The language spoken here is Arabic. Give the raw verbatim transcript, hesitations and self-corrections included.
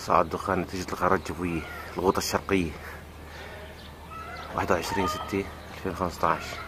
صاع الدخان نتيجة الغارات الجوية الغوطة الشرقية واحد وعشرين ستة ألفين وخمسة عشر.